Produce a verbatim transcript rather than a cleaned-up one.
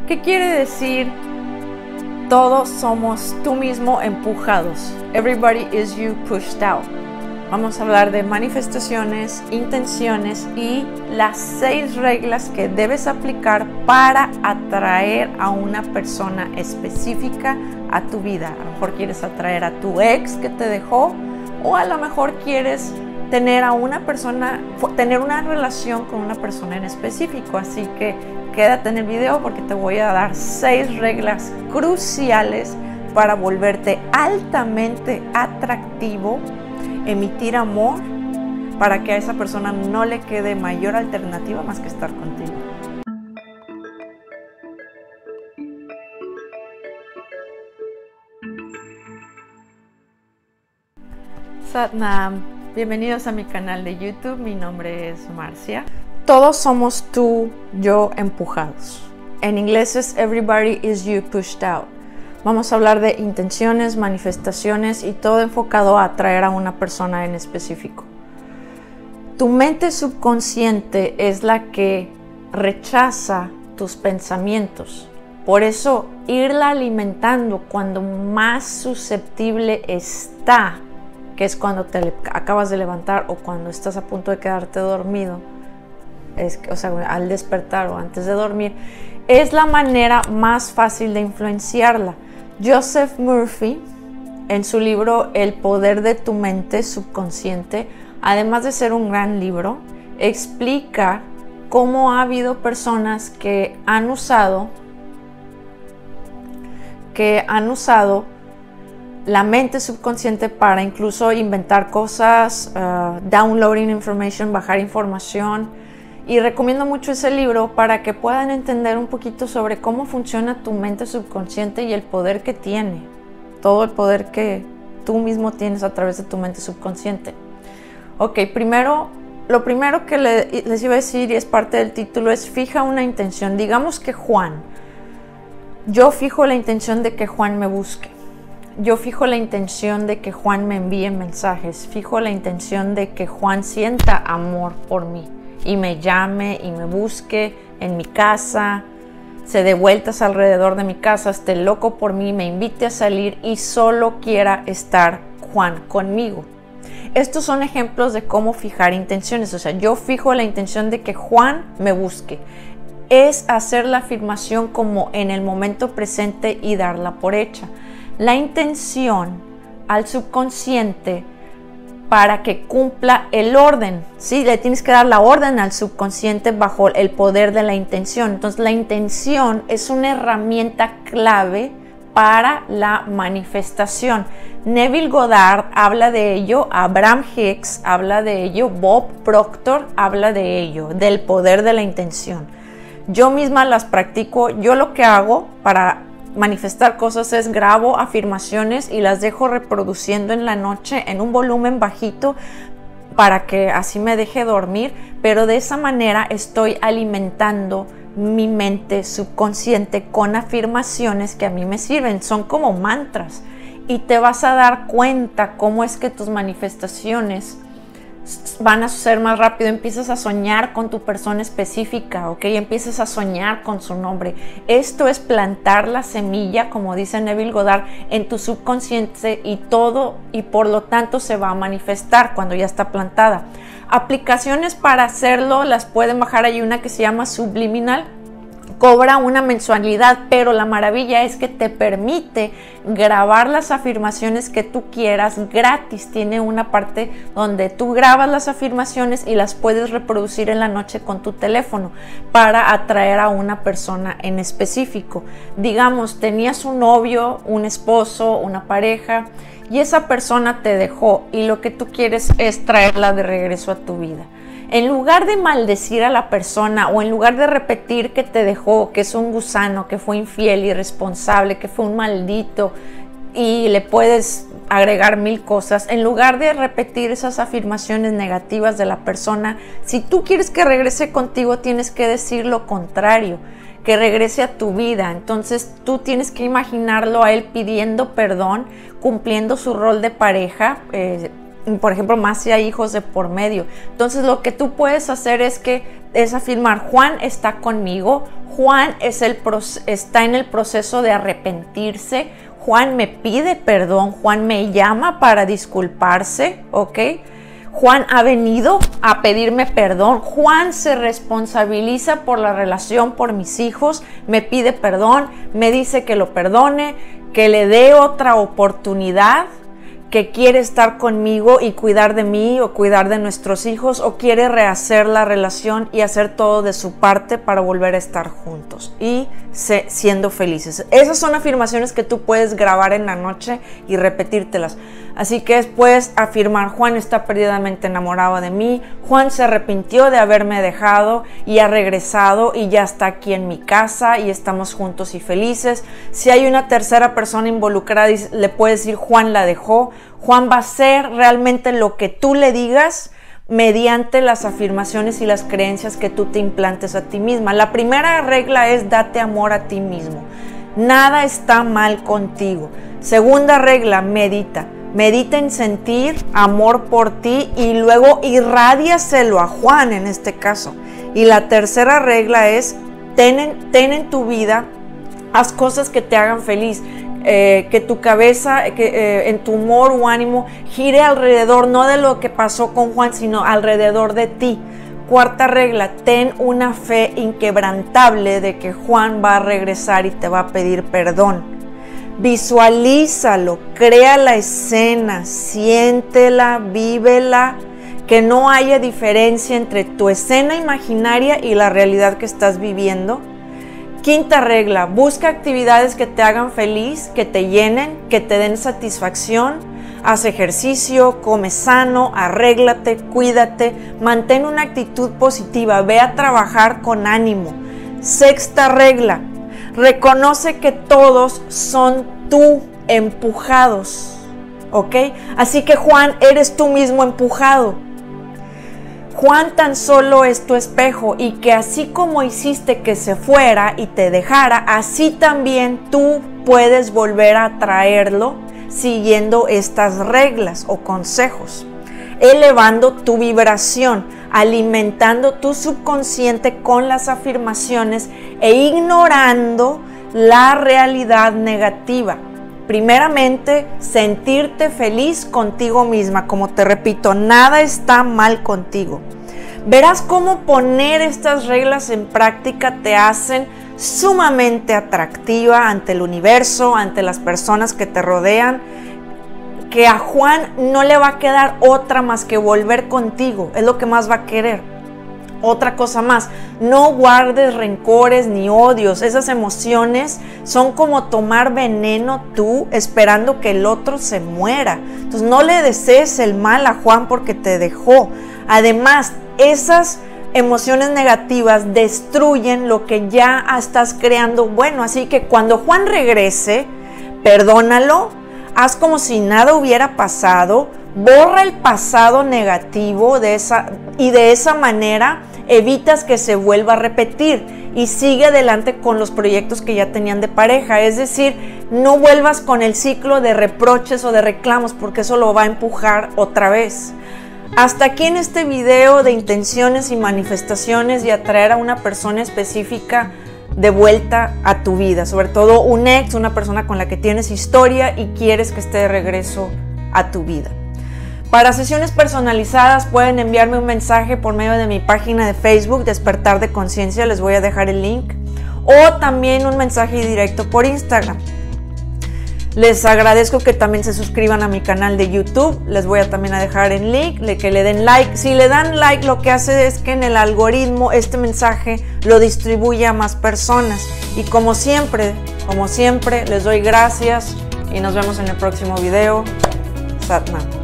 ¿Qué quiere decir? Todos somos tú mismo empujados. Everybody is you pushed out. Vamos a hablar de manifestaciones, intenciones y las seis reglas que debes aplicar para atraer a una persona específica a tu vida. A lo mejor quieres atraer a tu ex que te dejó, o a lo mejor quieres tener a una persona, tener una relación con una persona en específico. Así que quédate en el video porque te voy a dar seis reglas cruciales para volverte altamente atractivo, emitir amor, para que a esa persona no le quede mayor alternativa más que estar contigo. Satnam, bienvenidos a mi canal de YouTube. Mi nombre es Marcia. Todos somos tú, yo empujados. En inglés es everybody is you pushed out. Vamos a hablar de intenciones, manifestaciones y todo enfocado a atraer a una persona en específico. Tu mente subconsciente es la que rechaza tus pensamientos. Por eso, irla alimentando cuando más susceptible está, que es cuando te acabas de levantar o cuando estás a punto de quedarte dormido, es, o sea, al despertar o antes de dormir, es la manera más fácil de influenciarla. Joseph Murphy, en su libro El poder de tu mente subconsciente, además de ser un gran libro, explica cómo ha habido personas que han usado que han usado la mente subconsciente para incluso inventar cosas, uh, downloading information, bajar información. Y recomiendo mucho ese libro para que puedan entender un poquito sobre cómo funciona tu mente subconsciente y el poder que tiene. Todo el poder que tú mismo tienes a través de tu mente subconsciente. Ok, primero, lo primero que le, les iba a decir, y es parte del título, es fija una intención. Digamos que Juan, yo fijo la intención de que Juan me busque. Yo fijo la intención de que Juan me envíe mensajes. Fijo la intención de que Juan sienta amor por mí y me llame y me busque en mi casa, se dé vueltas alrededor de mi casa, esté loco por mí, me invite a salir y solo quiera estar Juan conmigo. Estos son ejemplos de cómo fijar intenciones. O sea, yo fijo la intención de que Juan me busque. Es hacer la afirmación como en el momento presente y darla por hecha. La intención al subconsciente para que cumpla el orden, ¿sí? Le tienes que dar la orden al subconsciente bajo el poder de la intención. Entonces, la intención es una herramienta clave para la manifestación. Neville Goddard habla de ello, Abraham Hicks habla de ello, Bob Proctor habla de ello, del poder de la intención. Yo misma las practico. Yo lo que hago para manifestar cosas es grabo afirmaciones y las dejo reproduciendo en la noche en un volumen bajito para que así me deje dormir, pero de esa manera estoy alimentando mi mente subconsciente con afirmaciones que a mí me sirven, son como mantras, y te vas a dar cuenta cómo es que tus manifestaciones van a suceder más rápido. Empiezas a soñar con tu persona específica, ¿ok? Empiezas a soñar con su nombre. Esto es plantar la semilla, como dice Neville Goddard, en tu subconsciente y todo, y por lo tanto se va a manifestar cuando ya está plantada. Aplicaciones para hacerlo las pueden bajar. Hay una que se llama Subliminal. Cobra una mensualidad, pero la maravilla es que te permite grabar las afirmaciones que tú quieras gratis. Tiene una parte donde tú grabas las afirmaciones y las puedes reproducir en la noche con tu teléfono para atraer a una persona en específico. Digamos, tenías un novio, un esposo, una pareja, y esa persona te dejó y lo que tú quieres es traerla de regreso a tu vida. En lugar de maldecir a la persona o en lugar de repetir que te dejó, que es un gusano, que fue infiel, irresponsable, que fue un maldito, y le puedes agregar mil cosas, en lugar de repetir esas afirmaciones negativas de la persona, si tú quieres que regrese contigo, tienes que decir lo contrario, que regrese a tu vida. Entonces tú tienes que imaginarlo a él pidiendo perdón, cumpliendo su rol de pareja, eh, por ejemplo, más si hay hijos de por medio. Entonces lo que tú puedes hacer es que es afirmar, Juan está conmigo, Juan es el, está en el proceso de arrepentirse, Juan me pide perdón, Juan me llama para disculparse, ¿ok? Juan ha venido a pedirme perdón, Juan se responsabiliza por la relación, por mis hijos, me pide perdón, me dice que lo perdone, que le dé otra oportunidad, que quiere estar conmigo y cuidar de mí o cuidar de nuestros hijos, o quiere rehacer la relación y hacer todo de su parte para volver a estar juntos y se, siendo felices. Esas son afirmaciones que tú puedes grabar en la noche y repetírtelas. Así que después afirmar, Juan está perdidamente enamorado de mí, Juan se arrepintió de haberme dejado y ha regresado y ya está aquí en mi casa y estamos juntos y felices. Si hay una tercera persona involucrada, le puedes decir, Juan la dejó, Juan va a hacer realmente lo que tú le digas mediante las afirmaciones y las creencias que tú te implantes a ti misma. La primera regla es date amor a ti mismo. Nada está mal contigo. Segunda regla, medita. Medita en sentir amor por ti y luego irradiaselo a Juan en este caso. Y la tercera regla es ten en, ten en tu vida, haz cosas que te hagan feliz. Eh, que tu cabeza, que, eh, en tu humor o ánimo gire alrededor, no de lo que pasó con Juan, sino alrededor de ti. Cuarta regla, ten una fe inquebrantable de que Juan va a regresar y te va a pedir perdón. Visualízalo, crea la escena, siéntela, vívela, que no haya diferencia entre tu escena imaginaria y la realidad que estás viviendo. Quinta regla, busca actividades que te hagan feliz, que te llenen, que te den satisfacción. Haz ejercicio, come sano, arréglate, cuídate, mantén una actitud positiva, ve a trabajar con ánimo. Sexta regla, reconoce que todos son tú empujados, ¿ok? Así que Juan, eres tú mismo empujado. Juan tan solo es tu espejo y que así como hiciste que se fuera y te dejara, así también tú puedes volver a traerlo siguiendo estas reglas o consejos, elevando tu vibración, alimentando tu subconsciente con las afirmaciones e ignorando la realidad negativa. Primeramente, sentirte feliz contigo misma. Como te repito, nada está mal contigo. Verás cómo poner estas reglas en práctica te hacen sumamente atractiva ante el universo, ante las personas que te rodean, que a Juan no le va a quedar otra más que volver contigo. Es lo que más va a querer. Otra cosa más, no guardes rencores ni odios. Esas emociones son como tomar veneno tú esperando que el otro se muera. Entonces no le desees el mal a Juan porque te dejó. Además, esas emociones negativas destruyen lo que ya estás creando bueno. Así que cuando Juan regrese, perdónalo, haz como si nada hubiera pasado, borra el pasado negativo de esa, y de esa manera evitas que se vuelva a repetir y sigue adelante con los proyectos que ya tenían de pareja. Es decir, no vuelvas con el ciclo de reproches o de reclamos porque eso lo va a empujar otra vez. Hasta aquí en este video de intenciones y manifestaciones y atraer a una persona específica de vuelta a tu vida, sobre todo un ex, una persona con la que tienes historia y quieres que esté de regreso a tu vida. Para sesiones personalizadas pueden enviarme un mensaje por medio de mi página de Facebook, Despertar de Conciencia, les voy a dejar el link, o también un mensaje directo por Instagram. Les agradezco que también se suscriban a mi canal de YouTube, les voy a también a dejar el link, que le den like. Si le dan like, lo que hace es que en el algoritmo este mensaje lo distribuye a más personas. Y como siempre, como siempre, les doy gracias y nos vemos en el próximo video. Satnam.